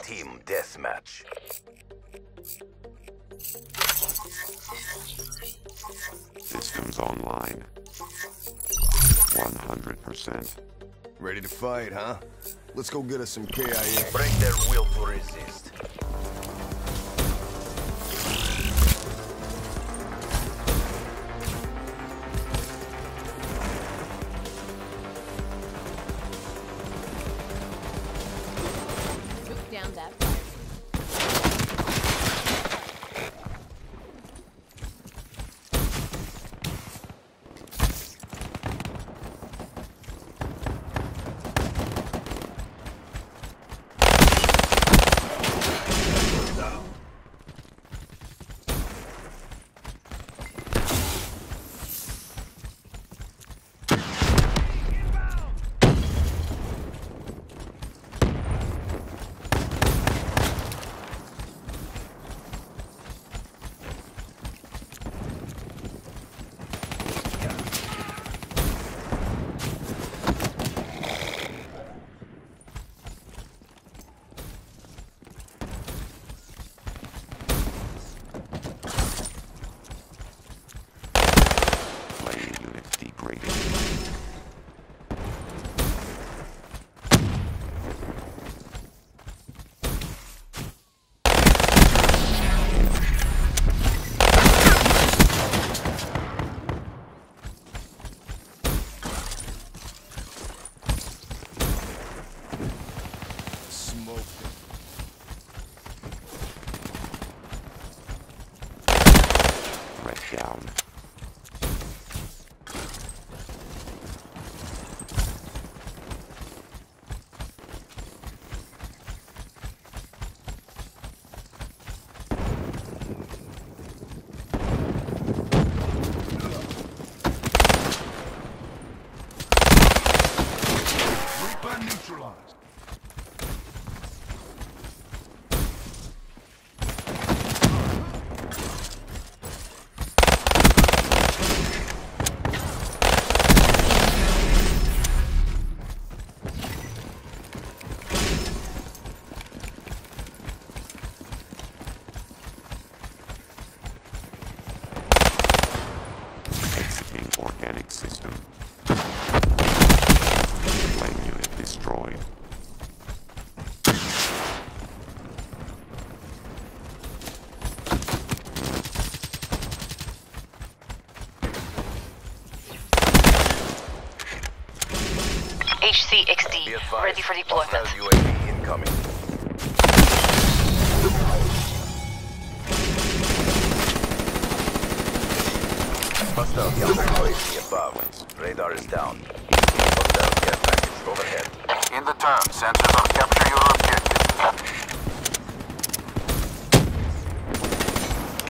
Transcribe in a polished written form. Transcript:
Team deathmatch. Systems online. 100%. Ready to fight, huh? Let's go get us some KIA. Break their will to resist. Took down that. Down. Reaper neutralized. Organic system. Flame unit destroyed. HCXD, ready for deployment. Hostile UAV incoming. Hostile counter UAV above. Radar is down. Hostile care package overhead. In the turn, sensors on capture your